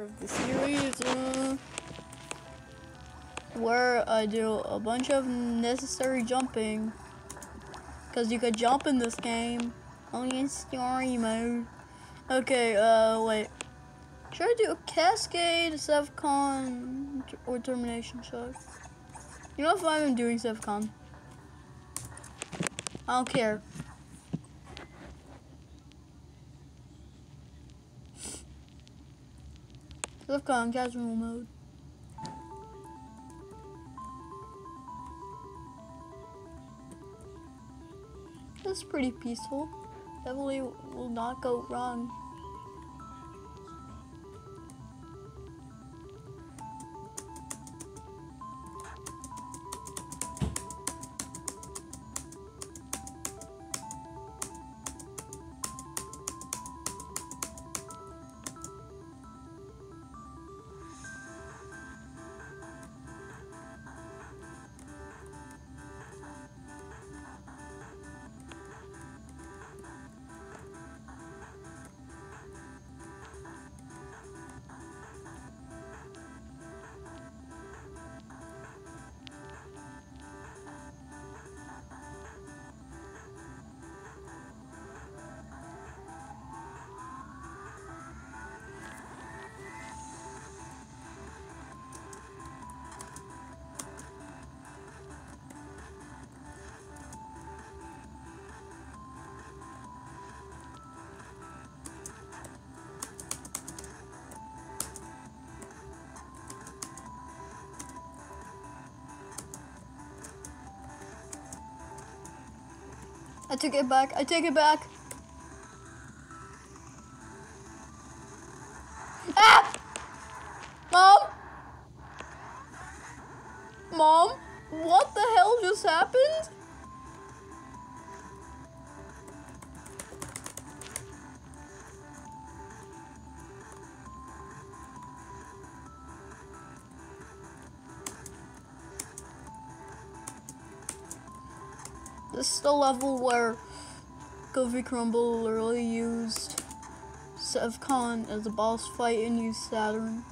of the series where I do a bunch of necessary jumping, because you could jump in this game only in story mode. Okay, wait. Should I do a Cascade, Sevcon, or Termination Shock? You know, if I'm doing Sevcon, I don't care. Sevcon casual mode. That's pretty peaceful. Definitely will not go wrong. I take it back. I take it back. Ah! Mom? Mom? What the hell just happened? This is the level where Goofy Crumble literally used Sevcon as a boss fight and used Saturn.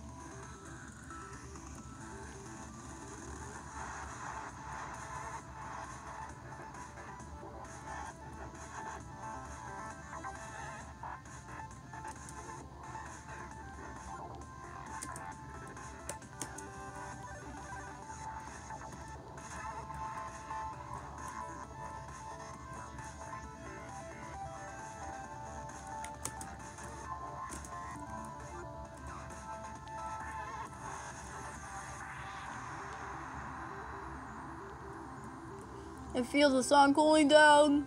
I feel the sun cooling down.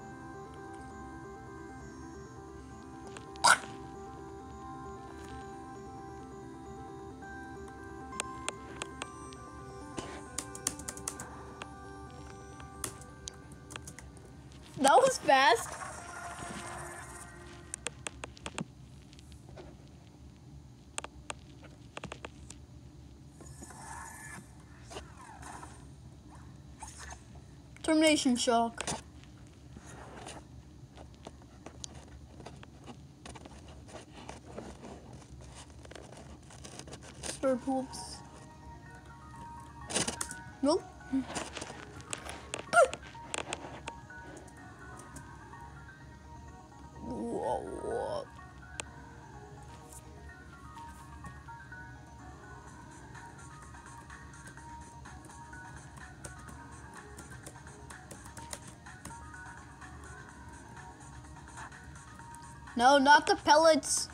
That was fast. Termination Shock. Stir poops. Nope. Whoa. No, not the pellets.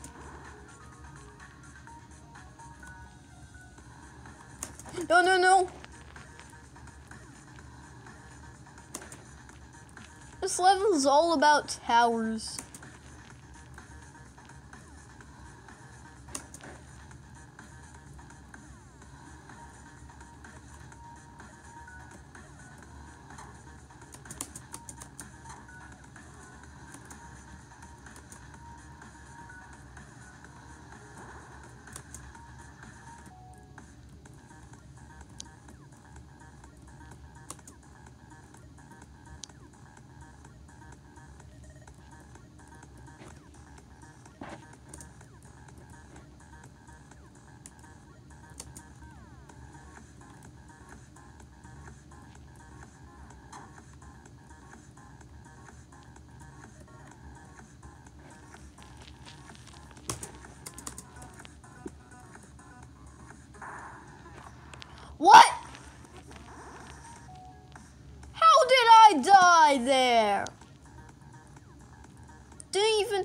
No, no, no. This level is all about towers.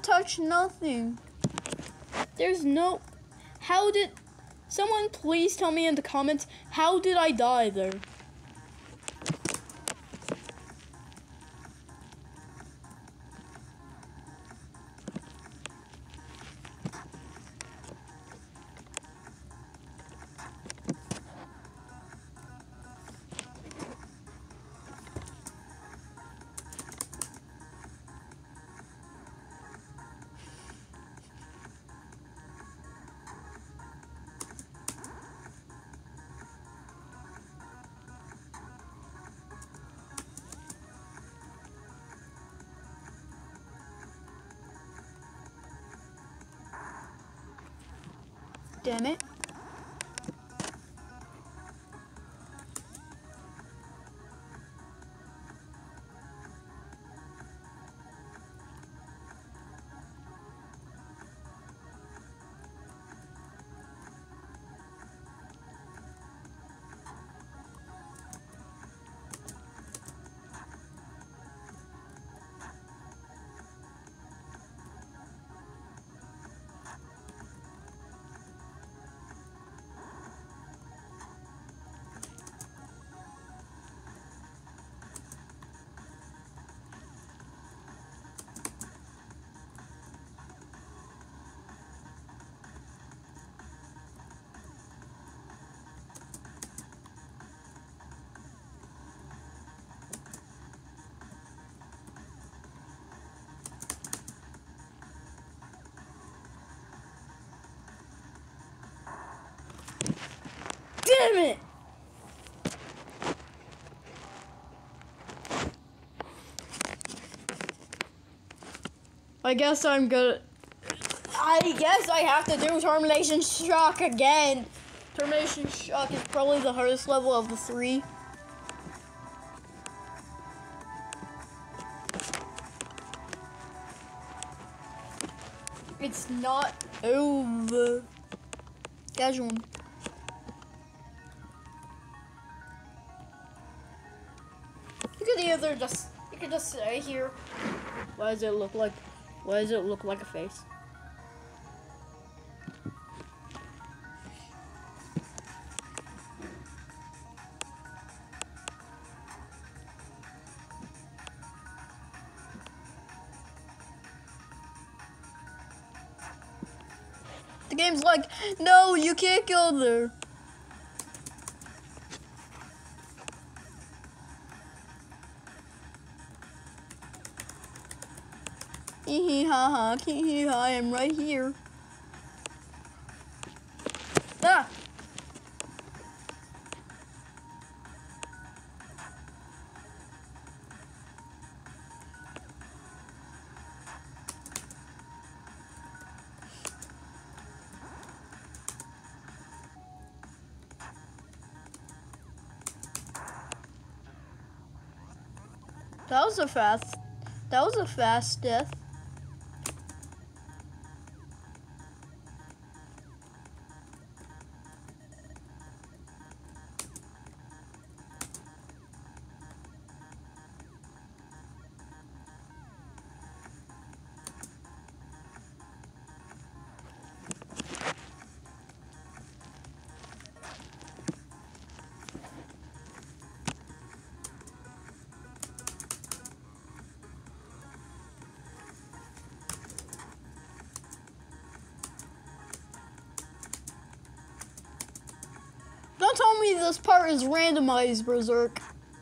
touch nothing. There's no... How did... Someone please tell me in the comments, how did I die there? Damn it. Damn it! I guess I'm good. I guess I have to do Termination Shock again. Termination Shock is probably the hardest level of the 3. It's not over. Casual. You could just stay here. Why does it look like a face? The game's like, no, you can't go there. Hee ha ha, hee ha, I'm right here. Ah! That was a fast death. Don't tell me this part is randomized, Berserk.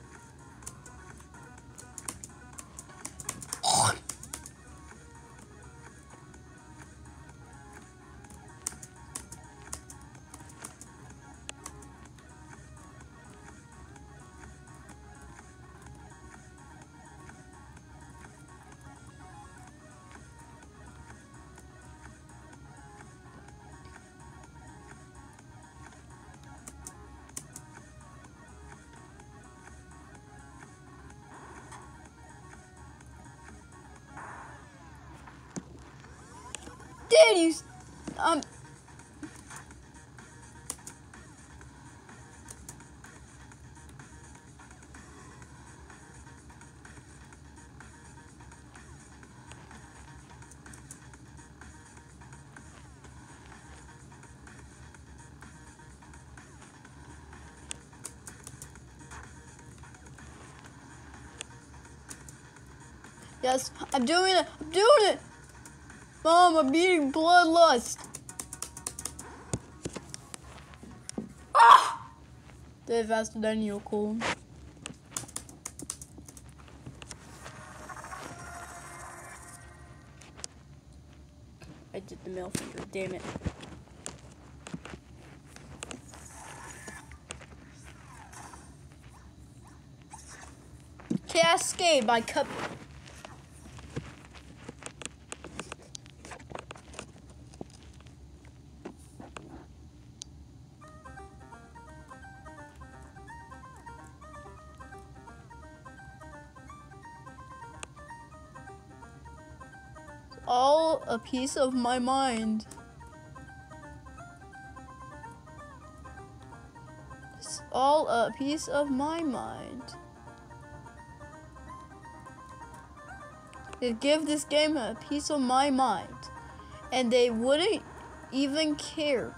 Did you? Yes, I'm doing it. I'm doing it. Mom, I'm beating Bloodlust. Ah! Did it faster than you, cool. I did the middle finger, damn it. Cascade by Cup. All a piece of my mind. It's all a piece of my mind. They give this game a piece of my mind, and they wouldn't even care.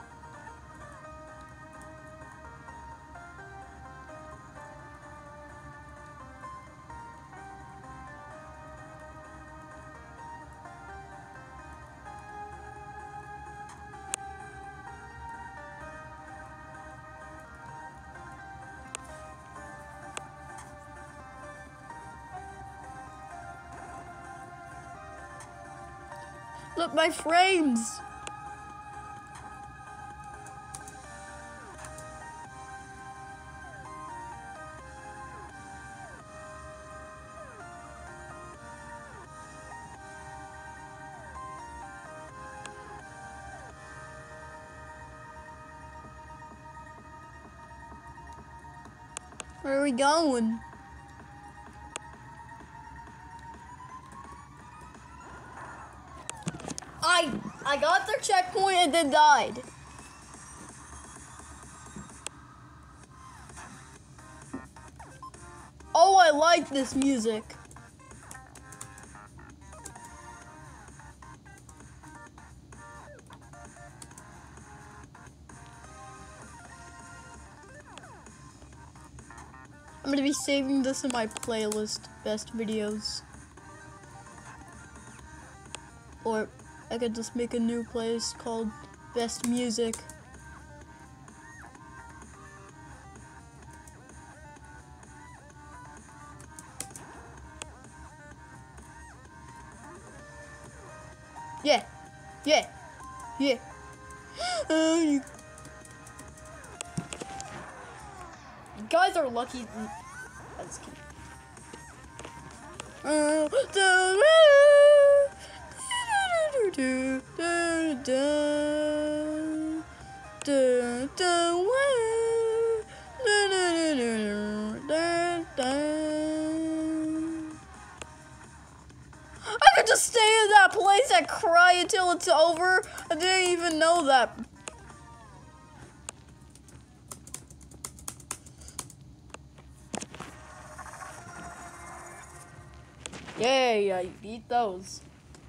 Look, my frames! Where are we going? I got their checkpoint and then died. Oh, I like this music. I'm gonna be saving this in my playlist, best videos. Or I could just make a new playlist called best music. Yeah, yeah, yeah. You guys are lucky. I'm just kidding. I could just stay in that place and cry until it's over. I didn't even know that. Yay, I beat those.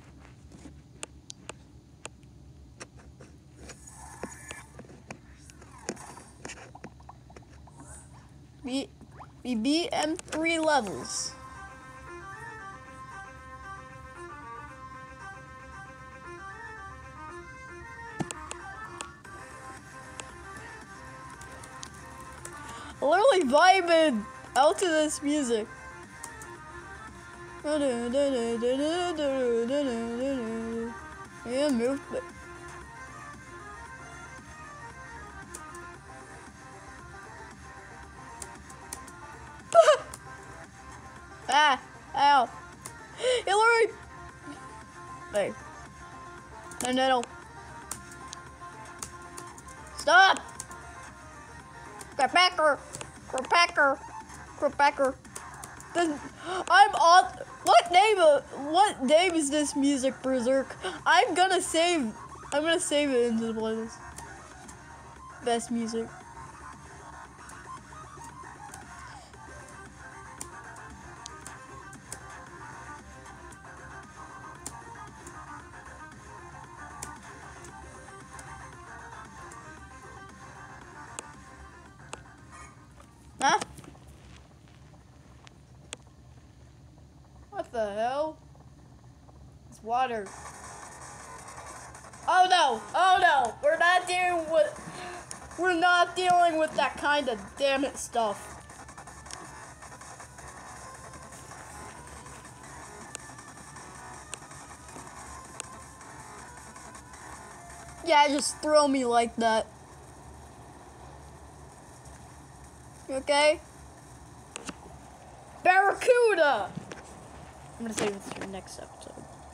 We beat M3 levels. I literally vibing out to this music. Yeah, move. Ah, ow. Hillary! Hey. No. Stop! Crapacker! I'm on. What name is this music, Berserk? I'm gonna save it into the playlist. Best music. Huh? What the the hell? It's water. Oh no! Oh no! We're not dealing with that kind of damn it stuff. Yeah, just throw me like that. Okay? Barracuda! I'm gonna save this for next episode.